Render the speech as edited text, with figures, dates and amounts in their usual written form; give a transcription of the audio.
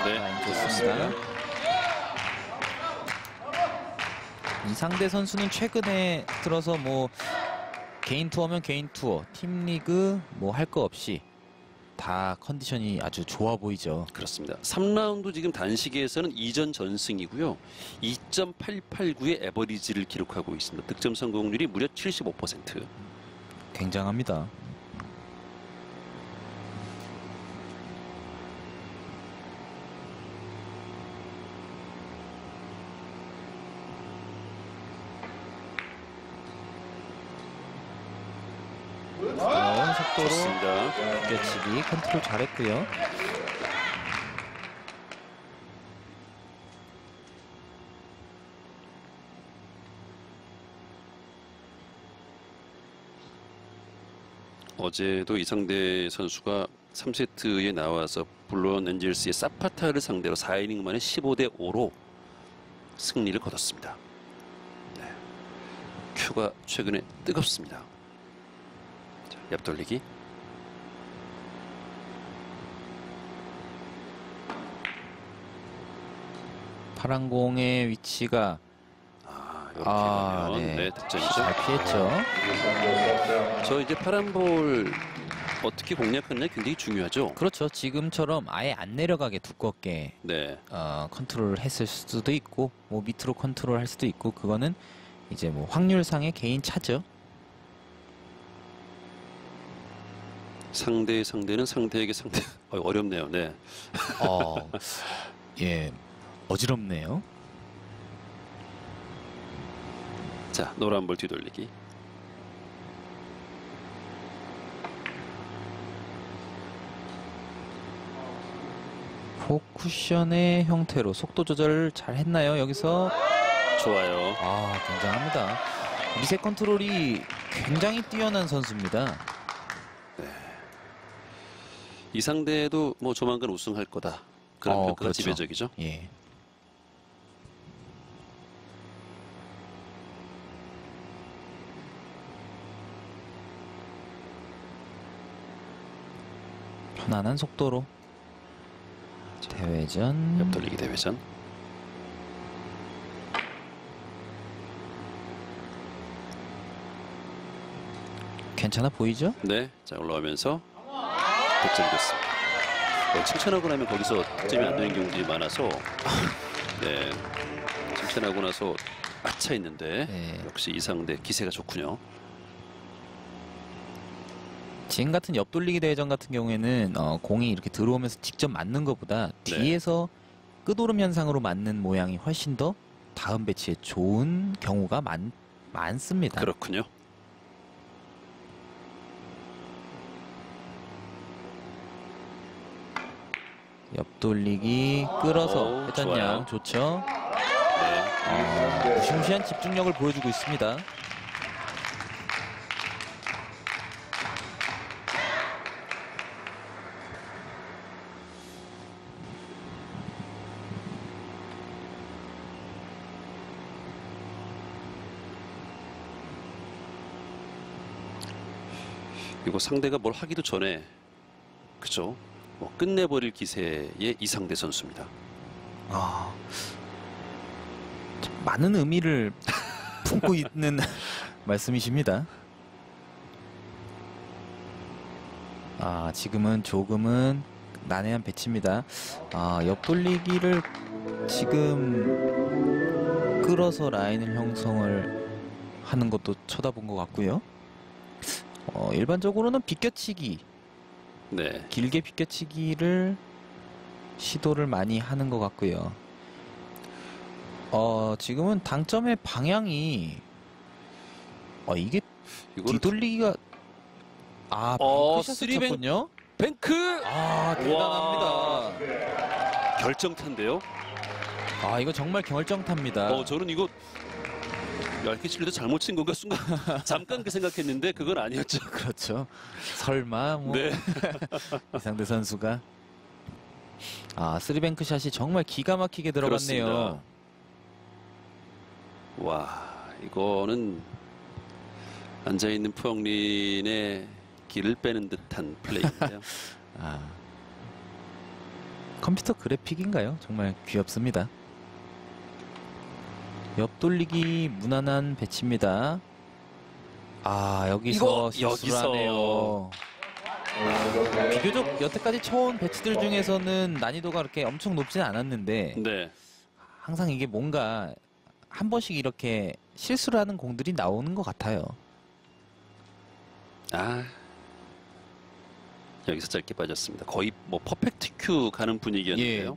네, 라인 좋습니다. 이상대 선수는 최근에 들어서 뭐 개인 투어면 개인 투어, 팀 리그 뭐 할 거 없이 다 컨디션이 아주 좋아 보이죠. 그렇습니다. 3라운드 지금 단식에서는 2전 전승이고요. 2.889의 에버리지를 기록하고 있습니다. 득점 성공률이 무려 75%. 굉장합니다. 부드러운 속도로 좋습니다. 뼈치기 컨트롤 잘했고요. 어제도 이상대 선수가 3세트에 나와서 블루온 엔젤스의 사파타를 상대로 4이닝 만에 15대5로 승리를 거뒀습니다. 네. 큐가 최근에 뜨겁습니다. 자, 옆돌리기. 파란 공의 위치가 이렇게 가면 네, 득점이죠. 잘 피했죠. 저 이제 파란볼 어떻게 공략하느냐 굉장히 중요하죠. 그렇죠. 지금처럼 아예 안 내려가게 두껍게 네. 컨트롤을 했을 수도 있고 뭐 밑으로 컨트롤 할 수도 있고 그거는 이제 뭐 확률상의 개인 차죠. 상대는 상대에게 상대. 어렵네요. 네. 예, 어지럽네요. 자, 노란 볼 뒤돌리기. 포쿠션의 형태로 속도 조절을 잘 했나요? 여기서 좋아요. 굉장합니다. 미세 컨트롤이 굉장히 뛰어난 선수입니다. 이 상대도 뭐 조만간 우승할 거다. 그런 평가가 그렇죠. 지배적이죠. 예. 편안한 속도로 대회전 옆돌리기 대회전. 괜찮아 보이죠? 네. 자, 올라오면서 득점이 됐습니다. 칭찬하고 나면 거기서 득점이 안 되는 경우들이 많아서 네. 칭찬하고 나서 아차 있는데 네. 역시 이상대 기세가 좋군요. 지금 같은 옆돌리기 대회전 같은 경우에는 공이 이렇게 들어오면서 직접 맞는 것보다 네. 뒤에서 끄도름 현상으로 맞는 모양이 훨씬 더 다음 배치에 좋은 경우가 많습니다. 그렇군요. 옆돌리기 끌어서 회전량 좋아요. 좋죠. 네. 무시무시한 집중력을 보여주고 있습니다. 이거 상대가 뭘 하기도 전에 그죠? 뭐 끝내버릴 기세의 이상대 선수입니다. 많은 의미를 품고 있는 말씀이십니다. 지금은 조금은 난해한 배치입니다. 옆돌리기를 지금 끌어서 라인을 형성을 하는 것도 쳐다본 것 같고요. 일반적으로는 비껴치기, 네. 길게 비껴치기를 시도를 많이 하는 것 같고요. 지금은 당점의 방향이 이게 이거는 뒤돌리기가 쓰리뱅 뱅크샷이었군요. 뱅크 대단합니다. 결정타인데요. 이거 정말 결정타입니다. 저는 이거 얇게 칠려도 잘못 친 건가 순간 잠깐 그 생각했는데 그건 아니었죠. 그렇죠. 설마 뭐 네. 이상대 선수가 쓰리뱅크 샷이 정말 기가 막히게 들어갔네요. 그렇습니다. 와, 이거는 앉아있는 푸엉린의 길을 빼는 듯한 플레이인데요. 컴퓨터 그래픽인가요? 정말 귀엽습니다. 옆돌리기 무난한 배치입니다. 아, 여기서 실수를 하네요. 비교적 여태까지 쳐온 배치들 중에서는 난이도가 그렇게 엄청 높진 않았는데 네. 항상 이게 뭔가 한 번씩 이렇게 실수를 하는 공들이 나오는 것 같아요. 아, 여기서 짧게 빠졌습니다. 거의 뭐 퍼펙트 큐 가는 분위기였는데요. 예,